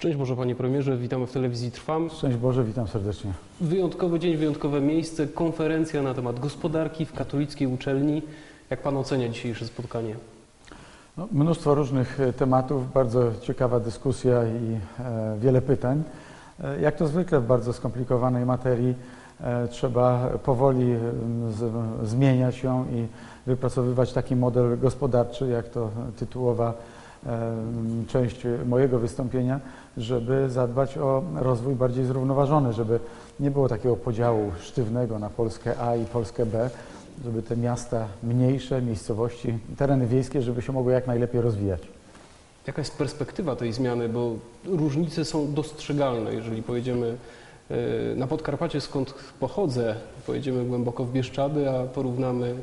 Szczęść Boże, Panie Premierze, witamy w Telewizji Trwam. Szczęść Boże, witam serdecznie. Wyjątkowy dzień, wyjątkowe miejsce, konferencja na temat gospodarki w katolickiej uczelni. Jak Pan ocenia dzisiejsze spotkanie? No, mnóstwo różnych tematów, bardzo ciekawa dyskusja i wiele pytań. Jak to zwykle w bardzo skomplikowanej materii trzeba powoli zmieniać ją i wypracowywać taki model gospodarczy, jak to tytułowa część mojego wystąpienia, żeby zadbać o rozwój bardziej zrównoważony, żeby nie było takiego podziału sztywnego na Polskę A i Polskę B, żeby te miasta mniejsze, miejscowości, tereny wiejskie, żeby się mogły jak najlepiej rozwijać. Jaka jest perspektywa tej zmiany, bo różnice są dostrzegalne. Jeżeli pojedziemy na Podkarpacie, skąd pochodzę, pojedziemy głęboko w Bieszczady, a porównamy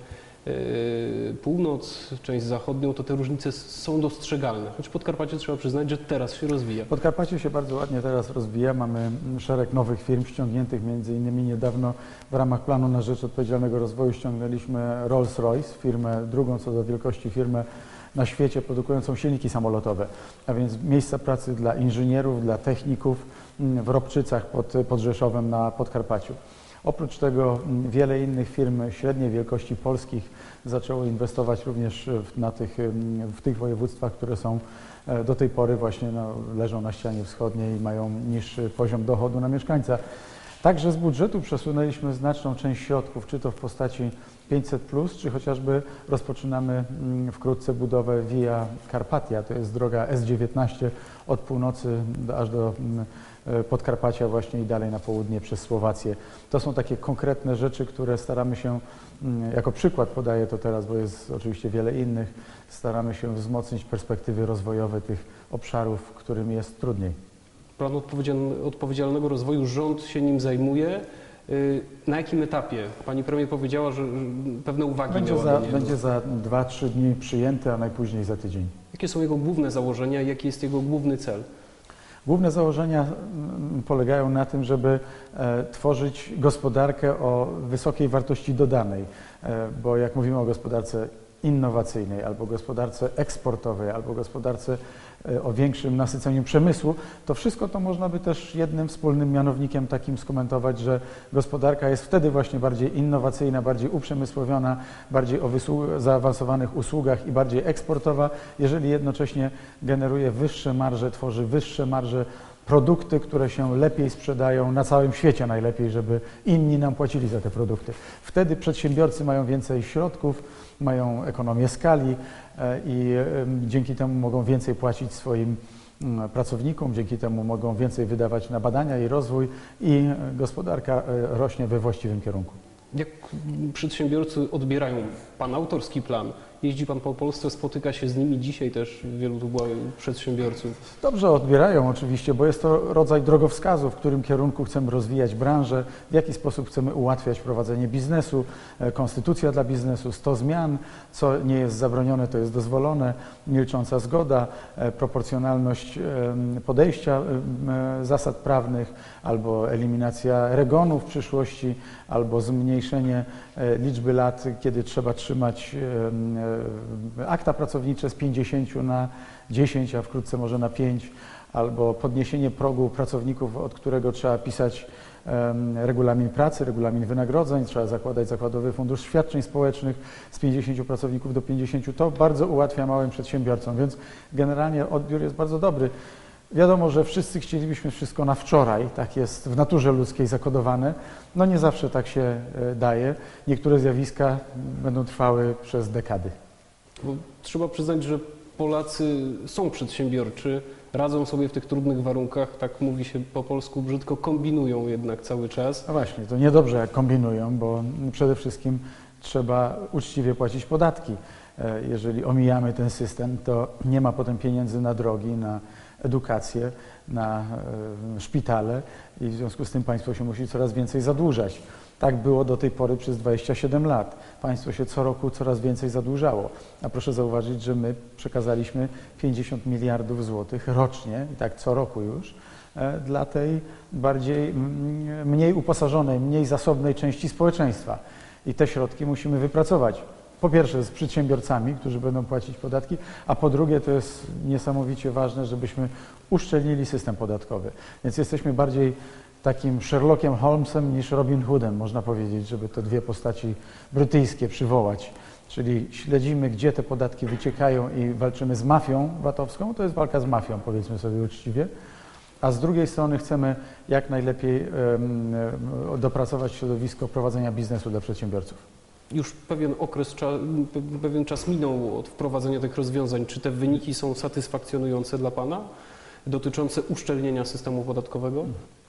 północ, część zachodnią, to te różnice są dostrzegalne. Choć Podkarpacie trzeba przyznać, że teraz się rozwija. Podkarpacie się bardzo ładnie teraz rozwija. Mamy szereg nowych firm ściągniętych, między innymi niedawno w ramach planu na rzecz odpowiedzialnego rozwoju ściągnęliśmy Rolls-Royce, firmę drugą co do wielkości firmę na świecie produkującą silniki samolotowe, a więc miejsca pracy dla inżynierów, dla techników w Robczycach pod Rzeszowem na Podkarpaciu. Oprócz tego wiele innych firm średniej wielkości polskich zaczęło inwestować również w tych województwach, które są do tej pory właśnie leżą na ścianie wschodniej i mają niższy poziom dochodu na mieszkańca. Także z budżetu przesunęliśmy znaczną część środków, czy to w postaci 500+, czy chociażby rozpoczynamy wkrótce budowę Via Carpatia, to jest droga S19 od północy aż do Podkarpacia właśnie i dalej na południe przez Słowację. To są takie konkretne rzeczy, które staramy się, jako przykład podaję to teraz, bo jest oczywiście wiele innych, staramy się wzmocnić perspektywy rozwojowe tych obszarów, którym jest trudniej. Plan odpowiedzialnego rozwoju, rząd się nim zajmuje. Na jakim etapie? Pani premier powiedziała, że pewne uwagi będzie za 2-3 dni przyjęty, a najpóźniej za tydzień. Jakie są jego główne założenia? Jaki jest jego główny cel? Główne założenia polegają na tym, żeby tworzyć gospodarkę o wysokiej wartości dodanej, bo jak mówimy o gospodarce innowacyjnej, albo gospodarce eksportowej, albo gospodarce o większym nasyceniu przemysłu, to wszystko to można by też jednym wspólnym mianownikiem takim skomentować, że gospodarka jest wtedy właśnie bardziej innowacyjna, bardziej uprzemysłowiona, bardziej o zaawansowanych usługach i bardziej eksportowa, jeżeli jednocześnie generuje wyższe marże, tworzy wyższe marże, produkty, które się lepiej sprzedają na całym świecie najlepiej, żeby inni nam płacili za te produkty. Wtedy przedsiębiorcy mają więcej środków, mają ekonomię skali i dzięki temu mogą więcej płacić swoim pracownikom, dzięki temu mogą więcej wydawać na badania i rozwój i gospodarka rośnie we właściwym kierunku. Jak przedsiębiorcy odbierają Pan autorski plan? Jeździ Pan po Polsce, spotyka się z nimi dzisiaj też, wielu tu było przedsiębiorców. Dobrze odbierają oczywiście, bo jest to rodzaj drogowskazu, w którym kierunku chcemy rozwijać branżę, w jaki sposób chcemy ułatwiać prowadzenie biznesu, konstytucja dla biznesu, 100 zmian, co nie jest zabronione, to jest dozwolone, milcząca zgoda, proporcjonalność podejścia zasad prawnych, albo eliminacja regonu w przyszłości, albo zmniejszenie liczby lat, kiedy trzeba trzymać akta pracownicze z 50 na 10, a wkrótce może na 5, albo podniesienie progu pracowników, od którego trzeba pisać regulamin pracy, regulamin wynagrodzeń, trzeba zakładać zakładowy fundusz świadczeń społecznych z 50 pracowników do 50. To bardzo ułatwia małym przedsiębiorcom, więc generalnie odbiór jest bardzo dobry. Wiadomo, że wszyscy chcielibyśmy wszystko na wczoraj, tak jest w naturze ludzkiej zakodowane. No nie zawsze tak się daje. Niektóre zjawiska będą trwały przez dekady. Bo trzeba przyznać, że Polacy są przedsiębiorczy, radzą sobie w tych trudnych warunkach, tak mówi się po polsku brzydko, kombinują jednak cały czas. No właśnie, to niedobrze jak kombinują, bo przede wszystkim trzeba uczciwie płacić podatki. Jeżeli omijamy ten system, to nie ma potem pieniędzy na drogi, na edukację, na szpitale i w związku z tym państwo się musi coraz więcej zadłużać. Tak było do tej pory przez 27 lat. Państwo się co roku coraz więcej zadłużało. A proszę zauważyć, że my przekazaliśmy 50 miliardów złotych rocznie, i tak co roku już, dla tej mniej uposażonej, mniej zasobnej części społeczeństwa. I te środki musimy wypracować. po pierwsze z przedsiębiorcami, którzy będą płacić podatki, a po drugie to jest niesamowicie ważne, żebyśmy uszczelnili system podatkowy. Więc jesteśmy bardziej takim Sherlockiem Holmesem niż Robin Hoodem, można powiedzieć, żeby te dwie postaci brytyjskie przywołać. Czyli śledzimy, gdzie te podatki wyciekają i walczymy z mafią VAT-owską. To jest walka z mafią, powiedzmy sobie uczciwie. A z drugiej strony chcemy jak najlepiej dopracować środowisko prowadzenia biznesu dla przedsiębiorców. Już pewien czas minął od wprowadzenia tych rozwiązań. Czy te wyniki są satysfakcjonujące dla Pana dotyczące uszczelnienia systemu podatkowego?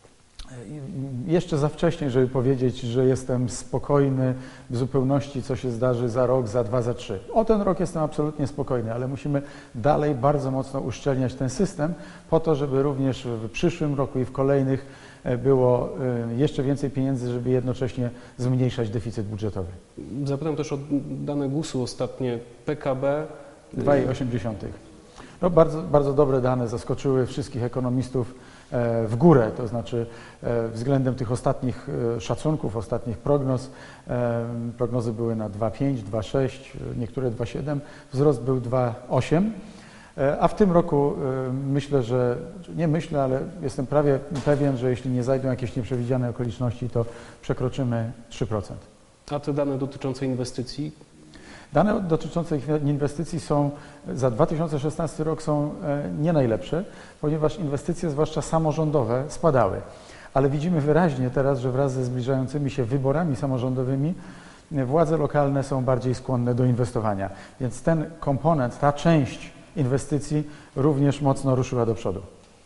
Jeszcze za wcześnie, żeby powiedzieć, że jestem spokojny w zupełności, co się zdarzy za rok, za dwa, za trzy. O ten rok jestem absolutnie spokojny, ale musimy dalej bardzo mocno uszczelniać ten system po to, żeby również w przyszłym roku i w kolejnych było jeszcze więcej pieniędzy, żeby jednocześnie zmniejszać deficyt budżetowy. Zapytam też o dane GUS-u ostatnie. PKB 2,8. No bardzo, bardzo dobre dane, zaskoczyły wszystkich ekonomistów w górę, to znaczy względem tych ostatnich szacunków, ostatnich prognoz. Prognozy były na 2,5, 2,6, niektóre 2,7, wzrost był 2,8, a w tym roku myślę, że, nie myślę, ale jestem prawie pewien, że jeśli nie zajdą jakieś nieprzewidziane okoliczności, to przekroczymy 3%. A te dane dotyczące inwestycji? Dane dotyczące inwestycji są za 2016 rok są nie najlepsze, ponieważ inwestycje, zwłaszcza samorządowe, spadały. Ale widzimy wyraźnie teraz, że wraz ze zbliżającymi się wyborami samorządowymi władze lokalne są bardziej skłonne do inwestowania. Więc ten komponent, ta część inwestycji również mocno ruszyła do przodu.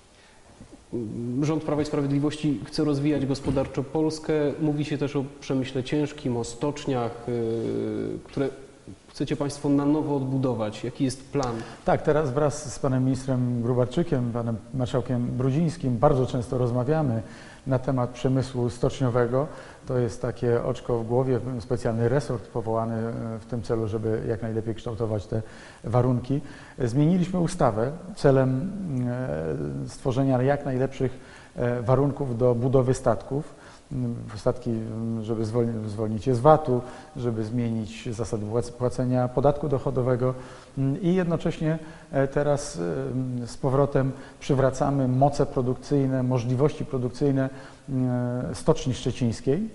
Rząd Prawa i Sprawiedliwości chce rozwijać gospodarczo Polskę. Mówi się też o przemyśle ciężkim, o stoczniach, które chcecie Państwo na nowo odbudować. Jaki jest plan? Tak, teraz wraz z panem ministrem Grubarczykiem, panem marszałkiem Brudzińskim bardzo często rozmawiamy na temat przemysłu stoczniowego. To jest takie oczko w głowie, specjalny resort powołany w tym celu, żeby jak najlepiej kształtować te warunki. Zmieniliśmy ustawę celem stworzenia jak najlepszych warunków do budowy statków. Statki, żeby zwolnić je z VAT-u, żeby zmienić zasady płacenia podatku dochodowego i jednocześnie teraz z powrotem przywracamy moce produkcyjne, możliwości produkcyjne Stoczni Szczecińskiej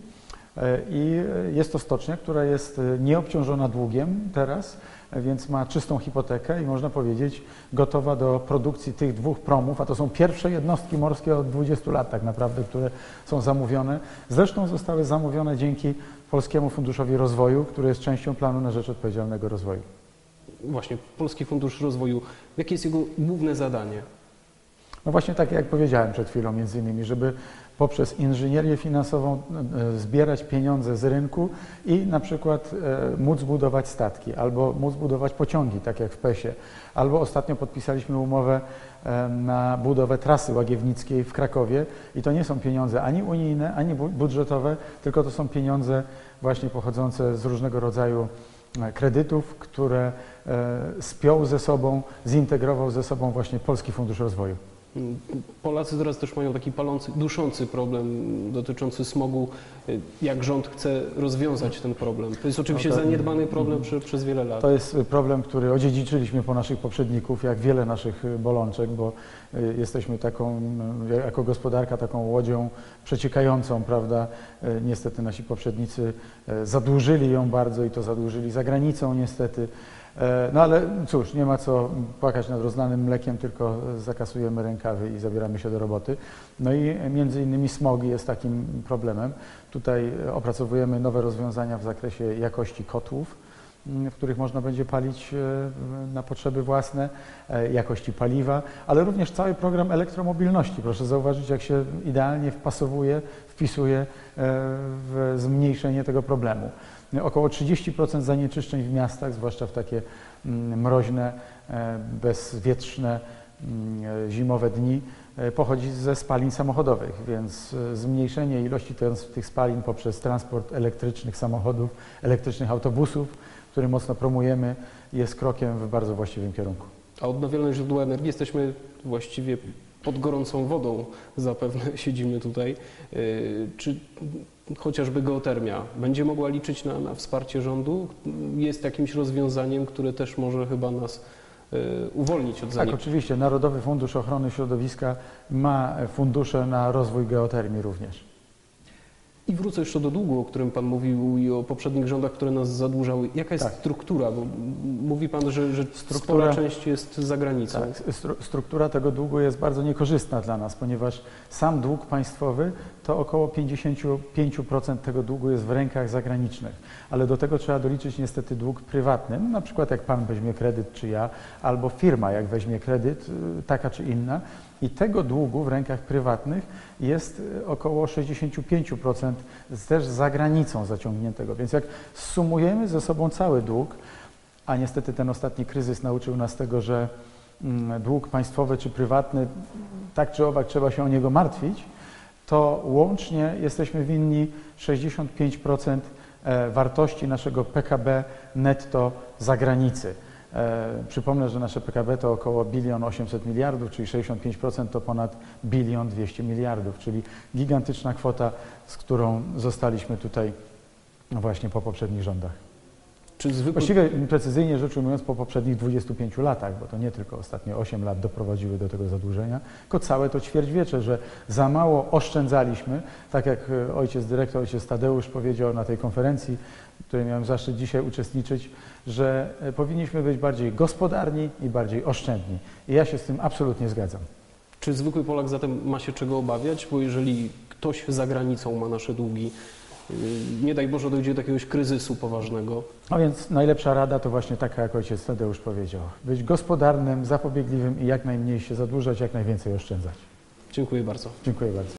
i jest to stocznia, która jest nieobciążona długiem teraz, więc ma czystą hipotekę i można powiedzieć gotowa do produkcji tych dwóch promów, a to są pierwsze jednostki morskie od 20 lat tak naprawdę, które są zamówione. Zresztą zostały zamówione dzięki Polskiemu Funduszowi Rozwoju, który jest częścią planu na rzecz odpowiedzialnego rozwoju. Właśnie, Polski Fundusz Rozwoju. Jakie jest jego główne zadanie? No właśnie tak jak powiedziałem przed chwilą między innymi, żeby poprzez inżynierię finansową zbierać pieniądze z rynku i na przykład móc budować statki albo móc budować pociągi, tak jak w PES-ie. Albo ostatnio podpisaliśmy umowę na budowę trasy łagiewnickiej w Krakowie i to nie są pieniądze ani unijne, ani budżetowe, tylko to są pieniądze właśnie pochodzące z różnego rodzaju kredytów, które spiął ze sobą, zintegrował ze sobą właśnie Polski Fundusz Rozwoju. Polacy teraz też mają taki palący, duszący problem dotyczący smogu. Jak rząd chce rozwiązać ten problem? To jest oczywiście zaniedbany problem przez wiele lat. To jest problem, który odziedziczyliśmy po naszych poprzedników, jak wiele naszych bolączek, bo jesteśmy taką, jako gospodarka, taką łodzią przeciekającą, prawda? Niestety nasi poprzednicy zadłużyli ją bardzo i to zadłużyli za granicą niestety. No ale cóż, nie ma co płakać nad rozlanym mlekiem, tylko zakasujemy rękawy i zabieramy się do roboty. No i między innymi smog jest takim problemem. Tutaj opracowujemy nowe rozwiązania w zakresie jakości kotłów, w których można będzie palić na potrzeby własne, jakości paliwa, ale również cały program elektromobilności. Proszę zauważyć, jak się idealnie wpisuje w zmniejszenie tego problemu. Około 30% zanieczyszczeń w miastach, zwłaszcza w takie mroźne, bezwietrzne, zimowe dni, pochodzi ze spalin samochodowych, więc zmniejszenie ilości tych spalin poprzez transport elektrycznych samochodów, elektrycznych autobusów, który mocno promujemy, jest krokiem w bardzo właściwym kierunku. A odnawialne źródła energii jesteśmy właściwie pod gorącą wodą, zapewne siedzimy tutaj. Czy chociażby geotermia będzie mogła liczyć na wsparcie rządu? Jest jakimś rozwiązaniem, które też może chyba nas uwolnić od Tak, zanieczyszczeń? oczywiście. Narodowy Fundusz Ochrony Środowiska ma fundusze na rozwój geotermii również. I wrócę jeszcze do długu, o którym Pan mówił i o poprzednich rządach, które nas zadłużały. Jaka jest Tak. struktura? Bo mówi Pan, że spora część jest za granicą. Tak, struktura tego długu jest bardzo niekorzystna dla nas, ponieważ sam dług państwowy to około 55% tego długu jest w rękach zagranicznych, ale do tego trzeba doliczyć niestety dług prywatny, na przykład jak Pan weźmie kredyt czy ja, albo firma jak weźmie kredyt, taka czy inna. I tego długu w rękach prywatnych jest około 65% też za granicą zaciągniętego. Więc jak sumujemy ze sobą cały dług, a niestety ten ostatni kryzys nauczył nas tego, że dług państwowy czy prywatny, tak czy owak trzeba się o niego martwić, to łącznie jesteśmy winni 65% wartości naszego PKB netto zagranicy. Przypomnę, że nasze PKB to około 1 800 miliardów, czyli 65% to ponad 1 200 miliardów, czyli gigantyczna kwota, z którą zostaliśmy tutaj właśnie po poprzednich rządach. Czy zwykły... Właściwie precyzyjnie rzecz ujmując po poprzednich 25 latach, bo to nie tylko ostatnie 8 lat doprowadziły do tego zadłużenia, tylko całe to ćwierćwiecze, że za mało oszczędzaliśmy, tak jak ojciec dyrektor, ojciec Tadeusz powiedział na tej konferencji, w której miałem zaszczyt dzisiaj uczestniczyć, że powinniśmy być bardziej gospodarni i bardziej oszczędni. I ja się z tym absolutnie zgadzam. Czy zwykły Polak zatem ma się czego obawiać? Bo jeżeli ktoś za granicą ma nasze długi, nie daj Boże dojdzie do jakiegoś kryzysu poważnego. A więc najlepsza rada to właśnie taka, jak ojciec Tadeusz powiedział. Być gospodarnym, zapobiegliwym i jak najmniej się zadłużać, jak najwięcej oszczędzać. Dziękuję bardzo. Dziękuję bardzo.